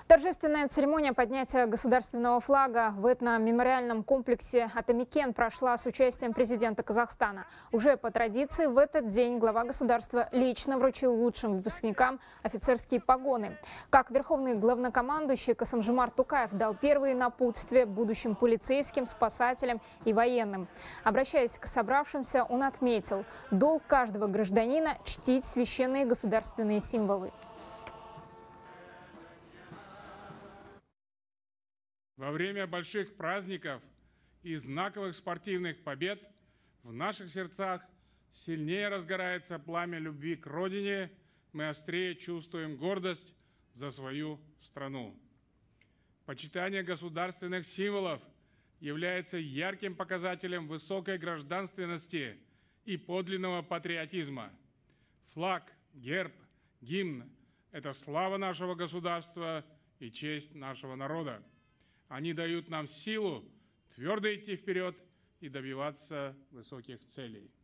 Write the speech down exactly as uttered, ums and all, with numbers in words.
Торжественная церемония поднятия государственного флага в этно-мемориальном комплексе «Атамекен» прошла с участием президента Казахстана. Уже по традиции в этот день глава государства лично вручил лучшим выпускникам офицерские погоны. Как верховный главнокомандующий Касым-Жомарт Токаев дал первые напутствия будущим полицейским, спасателям и военным. Обращаясь к собравшимся, он отметил: долг каждого гражданина – чтить священные государственные символы. Во время больших праздников и знаковых спортивных побед в наших сердцах сильнее разгорается пламя любви к Родине, мы острее чувствуем гордость за свою страну. Почитание государственных символов является ярким показателем высокой гражданственности и подлинного патриотизма. Флаг, герб, гимн – это слава нашего государства и честь нашего народа. Они дают нам силу твердо идти вперед и добиваться высоких целей.